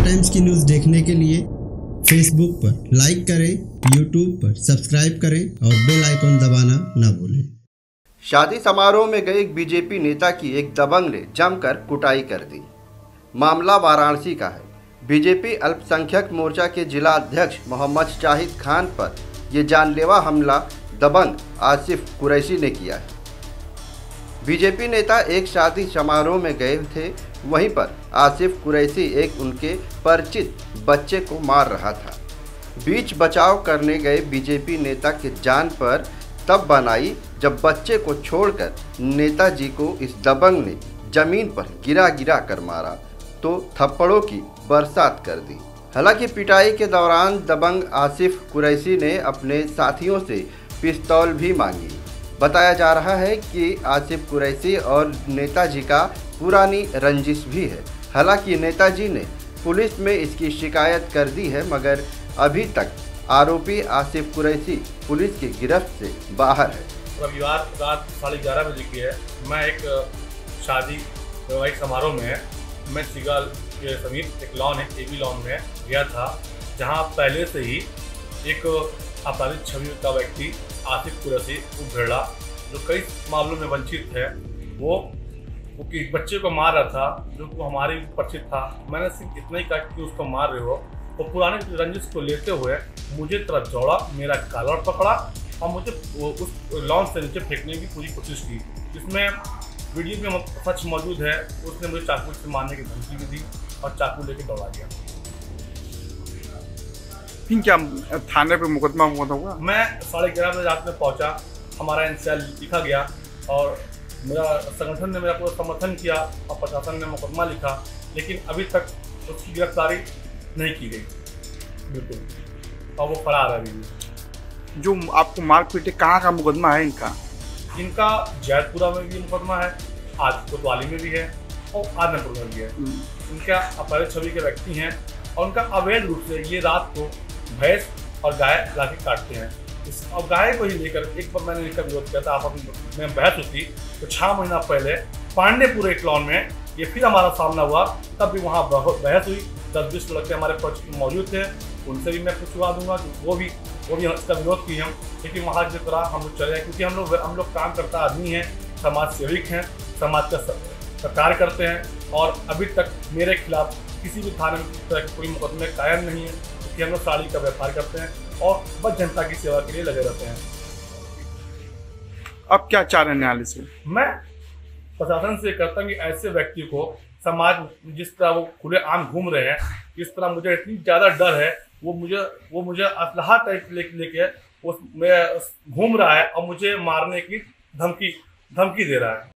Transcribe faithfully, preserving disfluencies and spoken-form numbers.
Times की news देखने के लिए फेसबुक पर लाइक करें, यूट्यूब पर सब्सक्राइब करें और बेल आइकन दबाना ना भूलें। शादी समारोह में गए एक बीजेपी नेता की एक दबंग ने जमकर कुटाई कर दी। मामला वाराणसी का है। बीजेपी अल्पसंख्यक मोर्चा के जिला अध्यक्ष मोहम्मद शाहिद खान पर यह जानलेवा हमला दबंग आसिफ कुरैशी ने किया है। बीजेपी नेता एक शादी समारोह में गए थे, वहीं पर आसिफ कुरैशी एक उनके परिचित बच्चे को मार रहा था। बीच बचाव करने गए बीजेपी नेता के जान पर तब बनाई जब बच्चे को छोड़कर नेताजी को इस दबंग ने जमीन पर गिरा गिरा कर मारा तो थप्पड़ों की बरसात कर दी। हालांकि पिटाई के दौरान दबंग आसिफ कुरैशी ने अपने साथियों से पिस्तौल भी मांगी। बताया जा रहा है कि आसिफ कुरैशी और नेताजी का पुरानी रंजिश भी है। हालांकि नेताजी ने पुलिस में इसकी शिकायत कर दी है, मगर अभी तक आरोपी आसिफ कुरैशी पुलिस की गिरफ्त से बाहर है। रविवार रात साढ़े ग्यारह बजे की है। मैं एक शादी वैवाहिक समारोह में मैं सिगाल के समीप एक लॉन है, एबी लॉन में गया था, जहां पहले से ही एक आपराधिक छवि का व्यक्ति आसिफ कुरैशी उभेड़ा, जो कई मामलों में वंचित है, वो वो कि बच्चे को मार रहा था, जो हमारे परिचित था। मैंने सिर्फ इतना ही कहा कि उसको मार रहे हो, तो पुराने रंजिश को लेते हुए मुझे तरफ दौड़ा, मेरा कॉलर पकड़ा और मुझे उस लॉन से नीचे फेंकने की पूरी कोशिश की। जिसमें वीडियो में सच मौजूद है। उसने मुझे चाकू से मारने की धमकी भी दी और चाकू लेके दौड़ा गया। फिर क्या थाने पे मुकदमा हुआ? मैं साढ़े ग्यारह बजे रात में पहुंचा, हमारा इंसाल लिखा गया और मेरा संगठन ने मेरा पूरा समर्थन किया और प्रशासन ने मुकदमा लिखा, लेकिन अभी तक उसकी गिरफ्तारी नहीं की गई बिल्कुल, और वो फरार है अभी। जो आपको मार पीटे, कहाँ का मुकदमा है इनका? इनका जैदपुरा में भी मुकदमा है, आज कोतवाली में भी है और आदमपुर में भी है। इनका अपराधिक छवि के व्यक्ति हैं और उनका अवैध रूप से ये रात को भैंस और गाय लाके काटते हैं। इस और गाय को ही लेकर एक बार मैंने इनका विरोध किया था, आपस में बहस होती, तो छः महीना पहले पांडेपुर एक लॉन में ये फिर हमारा सामना हुआ, तब भी वहाँ बहस हुई। दस बीस लड़के हमारे पक्ष में मौजूद थे, उनसे भी मैं पूछवा दूंगा कि वो भी वो भी इसका विरोध किए हम, लेकिन वहाँ की तरह हम लोग चले, क्योंकि हम लोग हम लोग काम करता आदमी हैं, समाज सेविक हैं, समाज का कार्य करते हैं और अभी तक मेरे खिलाफ किसी भी थाने में इस तरह के कोई मुकदमे कायम नहीं है, क्योंकि हम लोग साड़ी का व्यापार करते हैं और बस जनता की सेवा के लिए लगे रहते हैं। अब क्या चाह रहे हैं न्यायालय से? मैं प्रशासन से कहता हूँ कि ऐसे व्यक्ति को समाज जिस तरह वो खुले आम घूम रहे हैं, इस तरह मुझे इतनी ज़्यादा डर है, वो मुझे वो मुझे असलहा टाइप लेके लेके उस में घूम रहा है और मुझे मारने की धमकी धमकी दे रहा है।